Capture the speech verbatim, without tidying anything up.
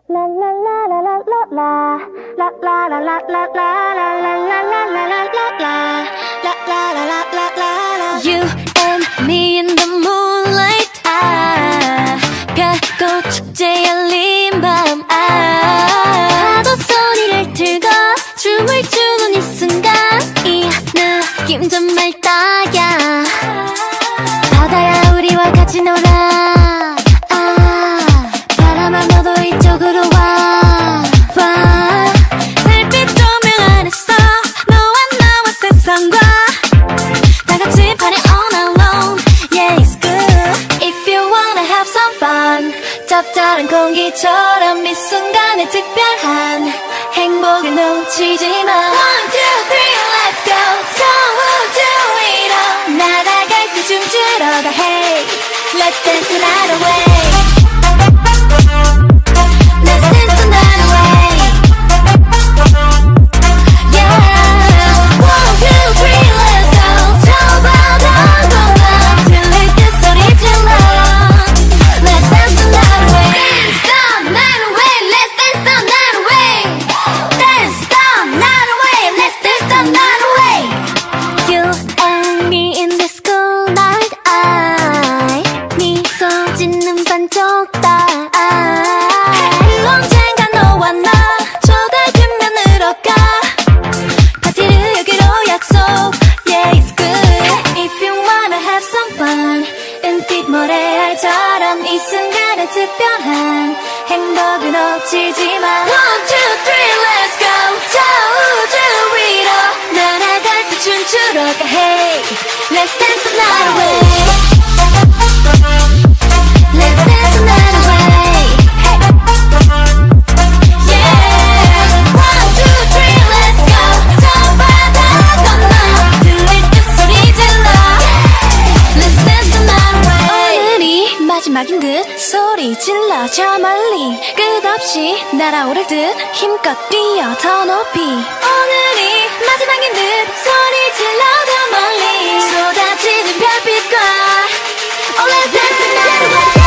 You and me in the moonlight. 아, 별꽃 축제 열린 밤. 아, 파도 소리를 들고 춤을 추는 이 순간, 이 느낌 정말 딱이야. 바다야 우리와 같이 놀아. 아, 바람아 너도 이쪽으로 와. 와, 달빛 조명 안에서 너와 나와 세상과 다 같이 party all night long. Yeah, it's good. If you wanna have some fun, 짭짤한 공기처럼 이 순간에 특별한 행복을 놓치지 마. One, two, three, let's go. 저 우주 위로 날아갈 때 춤추러 가. Hey, let's dance the night away. Let's dance the night away. Yeah, one, two, three, let's go. 저 바다 건너 들릴 때 소리 질러. Let's dance the night away. Dance the night away. Let's dance the night away. Dance the night away. Let's dance the night away. You and me in this cool night. I 미소 짓는 반쪽 딸. 언젠가 너와 나 저 달빛면으로 가. 파티를 여기로 약속. Yeah, it's good. If you wanna have some fun, 은빛 모래알처럼 이 순간의 특별한 행복을 놓치지 마. One, two, three, let's go. 저 우주 위로 날아갈 때 춤추러 가. Hey, let's dance the night away. Let's dance the night away. Yeah, one, two, three, let's go. 저 바다 건너 들릴 때 소리 질러. Let's dance the night away. 오늘이 마지막인 듯 소리 질러. 저 멀리 끝없이 날아오를 듯 힘껏 뛰어 더 높이. 오늘이 마지막인 듯 소리 질러. 더 멀리 쏟아지는 별빛과. Oh, let's dance the night away.